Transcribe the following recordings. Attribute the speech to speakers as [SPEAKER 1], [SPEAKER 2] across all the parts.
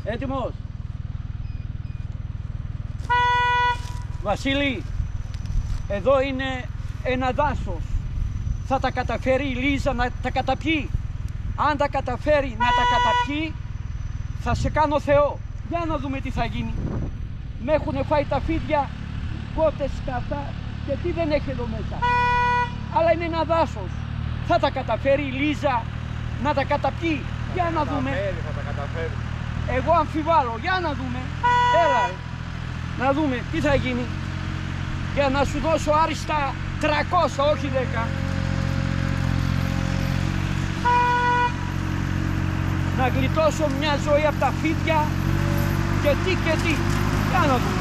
[SPEAKER 1] Έτοιμος. Βασίλη, εδώ είναι ένα δάσος. Θα τα καταφέρει η Λίζα να τα καταπιεί. Αν τα καταφέρει να τα καταπιεί, θα σε κάνω Θεό. Για να δούμε τι θα γίνει. Με έχουν φάει τα φίδια, κότες, σκάφτα και τι δεν έχει εδώ μέσα. Αλλά είναι ένα δάσος. Θα τα καταφέρει η Λίζα να τα καταπιεί. Για να δούμε.
[SPEAKER 2] Θα τα καταφέρει.
[SPEAKER 1] Εγώ αμφιβάλλω. Για να δούμε. Έλα ρε. Να δούμε τι θα γίνει. Για να σου δώσω άριστα 300, όχι 10. Να γλιτώσω μια ζωή από τα φίδια και τι. Για να δούμε.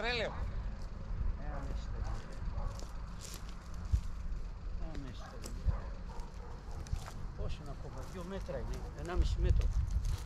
[SPEAKER 2] τρέλαιο.
[SPEAKER 1] Πόσο είναι ακόμα, 2 μέτρα είναι, 1,5 μέτρο.